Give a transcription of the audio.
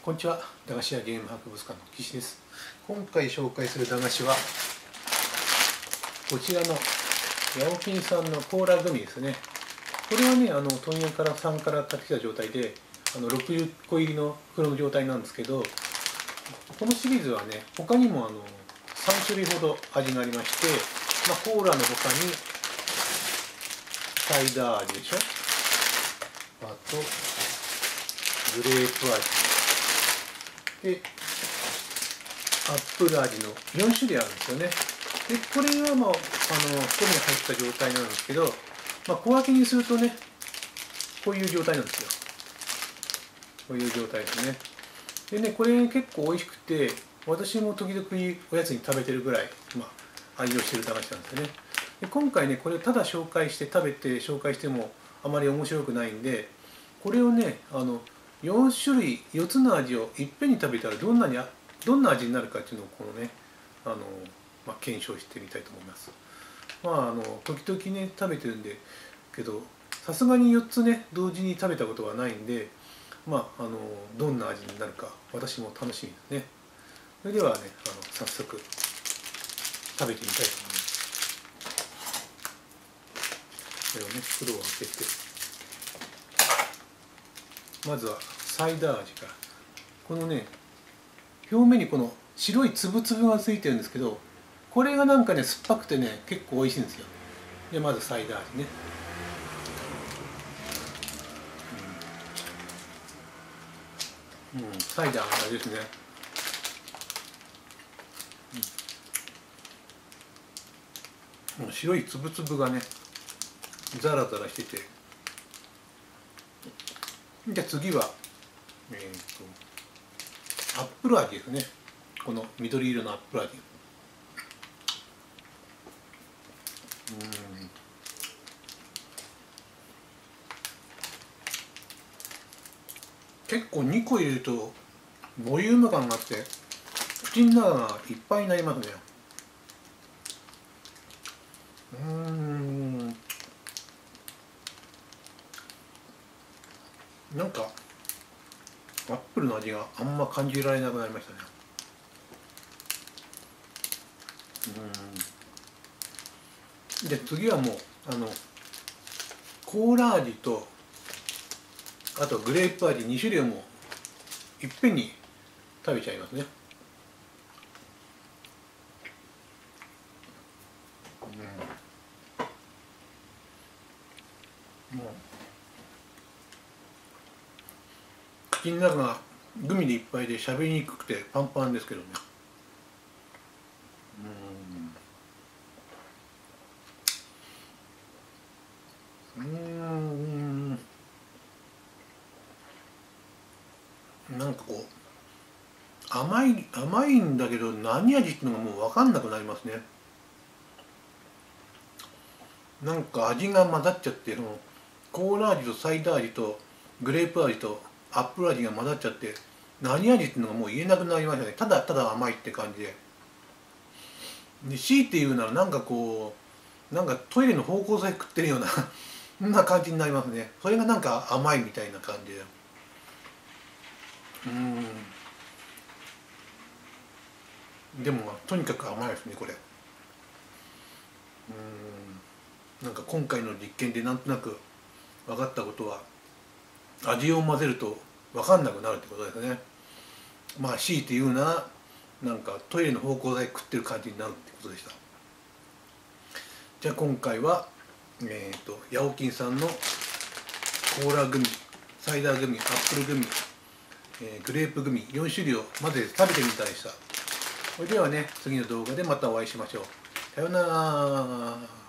こんにちは。駄菓子屋ゲーム博物館の岸です。今回紹介する駄菓子はこちらのヤオキンさんのコーラグミですね。これはね、問屋からさんから買ってきた状態で60個入りの袋の状態なんですけど、このシリーズはね、他にも3種類ほど味がありまして、コーラの他にサイダー味でしょ、あとグレープ味でアップル味の4種類あるんですよね。でこれは袋に入った状態なんですけど、小分けにするとね、こういう状態なんですよ。こういう状態ですね。でね、これ結構美味しくて、私も時々おやつに食べてるぐらい、愛用してる駄菓子なんですよね。で今回ね、これをただ紹介して食べて紹介してもあまり面白くないんで、これをね、4種類4つの味をいっぺんに食べたらどんな味になるかっていうのをこのね、検証してみたいと思います。時々ね食べてるんでけど、さすがに4つね同時に食べたことはないんで、どんな味になるか私も楽しみですね。それではね、早速食べてみたいと思います。これをね、袋を開けて、まずはサイダー味から。このね、表面にこの白い粒々がついてるんですけど、これがなんかね酸っぱくてね結構美味しいんですよ。でまずサイダー味ね。サイダーの味ですね。白い粒々がねザラザラしてて、じゃあ次はアップル味ですね。この緑色のアップル味。結構2個入れるとボリューム感があって口の中がいっぱいになりますね。なんかアップルの味があんま感じられなくなりましたね。で次はもうコーラ味とあとグレープ味2種類をもういっぺんに食べちゃいますね。もう口の中がグミでいっぱいで喋りにくくてパンパンですけどね。なんかこう甘いんだけど何味っていうのがもう分かんなくなりますね。なんか味が混ざっちゃって、コーラ味とサイダー味とグレープ味とアップル味が混ざっちゃって、何味っていうのがもう言えなくなりましたね。ただただ甘いって感じで。強いて言うならなんかトイレの芳香剤食ってるようなそんな感じになりますね。それがなんか甘いみたいな感じで。でもとにかく甘いですねこれ。なんか今回の実験でなんとなく分かったことは、味を混ぜると分かんなくなるってことですね。強いて言うならなんかトイレの芳香剤食ってる感じになるってことでした。じゃあ今回はヤオキンさんのコーラグミ、サイダーグミ、アップルグミ、グレープグミ4種類を混ぜて食べてみたでした。それではね、次の動画でまたお会いしましょう。さようなら。